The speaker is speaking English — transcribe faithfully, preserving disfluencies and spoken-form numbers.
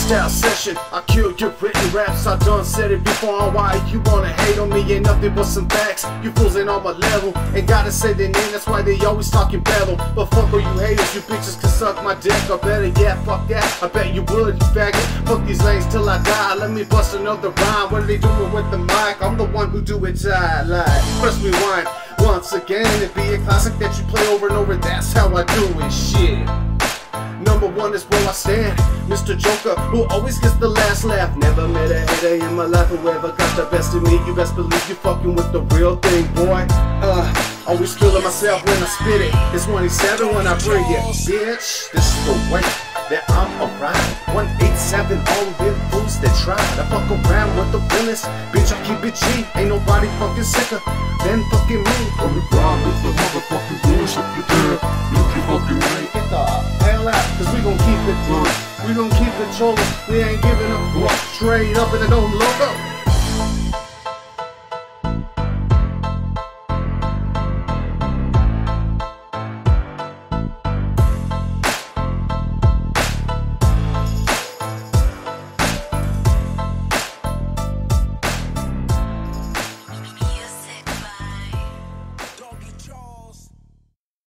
freestyle session. I killed your written raps, I done said it before. On why you wanna hate on me, ain't nothing but some facts. You fools ain't on my level, ain't gotta say their name, that's why they always talking babble. But fuck all you haters, you bitches can suck my dick. Or better, yeah, fuck that, I bet you would, you faggot. Fuck these lanes till I die, let me bust another rhyme. What are they doing with the mic? I'm the one who do it tight, like press rewind. Once again, it be a classic that you play over and over, that's how I do it, shit. Number one is where I stand, Mister Joker, who always gets the last laugh. Never met a hater in my life who ever got the best of me. You best believe you fucking with the real thing, boy. Uh, always feeling myself when I spit it. It's twenty-seven when I bring it, bitch. This is the way that I'm alright. one eighty-seven, all of them fools that try to fuck around with the realest. Bitch, I keep it G, ain't nobody fucking sicker than fucking me. On the ground with the motherfucking bullshit you did. Look you fucking right. Get the hell out, cause we gon' keep it good. We gon' keep it cholo. We ain't giving up. Straight up in the dome logo.